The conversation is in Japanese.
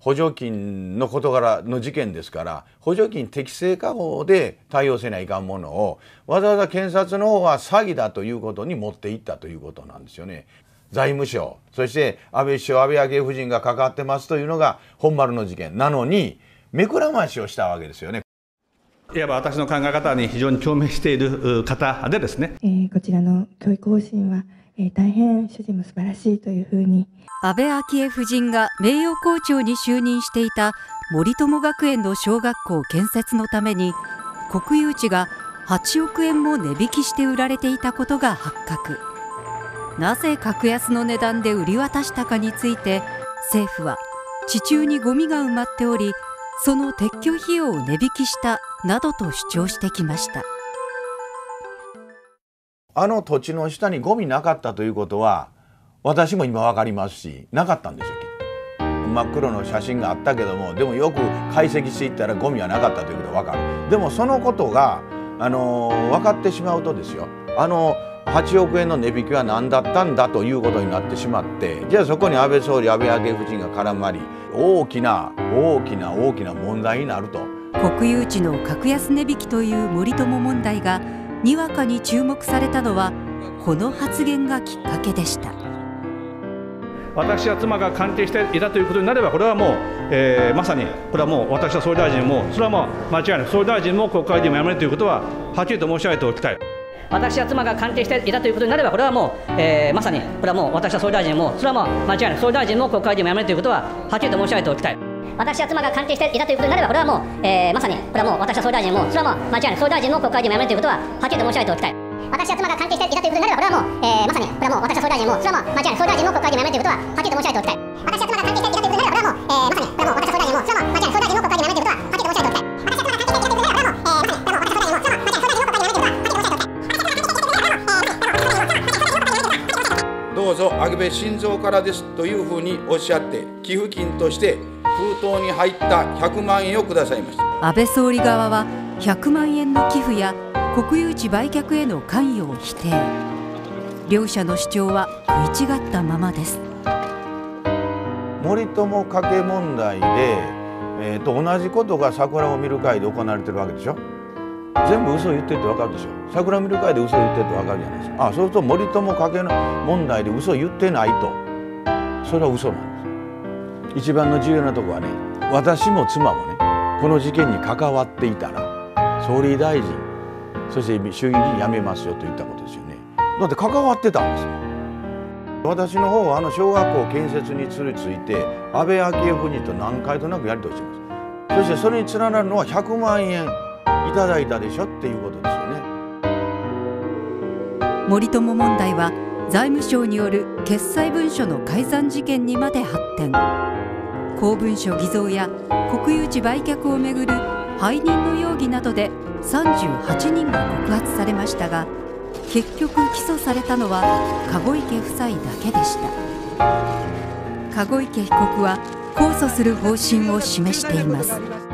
補助金の事柄の事件ですから、補助金適正化法で対応せないかんものをわざわざ検察の方は詐欺だということに持っていったということなんですよね。財務省、そして安倍首相、安倍昭恵夫人が関わってますというのが本丸の事件なのに、目くらましをしたわけですよね。 いわば私の考え方に非常に共鳴している方でですね、 こちらの教育方針は、大変主人も素晴らしいというふうに。 安倍昭恵夫人が名誉校長に就任していた森友学園の小学校建設のために、国有地が8億円も値引きして売られていたことが発覚。なぜ格安の値段で売り渡したかについて、政府は地中にゴミが埋まっており、その撤去費用を値引きしたなどと主張してきました。 あの土地の下にゴミなかったということは、私も今分かりますし、なかったんですよ。真っ黒の写真があったけども、でもよく解析していったらゴミはなかったということが分かる。でもそのことが分かってしまうとですよ、8億円の値引きは何だったんだということになってしまって、じゃあそこに安倍総理、安倍昭恵夫人が絡まり、大きな問題になると。 国有地の格安値引きという森友問題がにわかに注目されたのは、この発言がきっかけでした。 私や妻が関係していたということになれば、これはもう、まさにこれはもう私は総理大臣も、それはもう間違いない、総理大臣も国会でもやめるということははっきりと申し上げておきたい。私や妻が関係していたということになれば、これはもう、まさにこれはもう私は総理大臣も、それはもう間違いない、総理大臣も国会でもやめるということははっきりと申し上げておきたい。私や妻が関係していたということになれば、これはもう、まさにこれはもう私は総理大臣も、それはもう間違いない、総理大臣も国会でもやめるということははっきりと申し上げておきたい。私や妻が関係していたということになれば、これはもう、まさにこれはもう私は総理大臣も、それはもう間違いない、総理大臣も国会でもやめるということははっきりと申し上げておきたい。私や妻が関係していたということになれば、これはもう、まさにこれはもう私は総理大臣も、それはもう間違いない、総理大臣も国会でもやめるということははっきりと申し上げておきたい。私や妻が関係していたということになれば、これはもう、まさにこれはもう私は総理大臣も、それはもう間違いない、総理大臣も国会でもやめるということははっきりと申し上げておきたい。 どうぞ安倍晋三からですというふうにおっしゃって、寄付金として封筒に入った100万円をくださいました。 安倍総理側は100万円の寄付や国有地売却への関与を否定。両者の主張は食い違ったままです。 森友家計問題で、同じことが桜を見る会で行われてるわけでしょ。全部嘘を言ってるって分かるでしょ。桜を見る会で嘘を言ってるって分かるじゃないですか。そうすると森友家計の問題で嘘を言ってないと、それは嘘なんです。一番の重要なところはね、私も妻もね、この事件に関わっていたら総理大臣、そして衆議院辞めますよと言ったことですよね。だって関わってたんですよ。私の方は小学校建設について安倍昭恵夫人と何回となくやり取りしてます。そしてそれに連なるのは100万円いただいたでしょっていうことですよね。 森友問題は財務省による決裁文書の改ざん事件にまで発展。公文書偽造や国有地売却をめぐる背任の容疑などで38人が告発されましたが、結局起訴されたのは籠池夫妻だけでした。籠池被告は控訴する方針を示しています。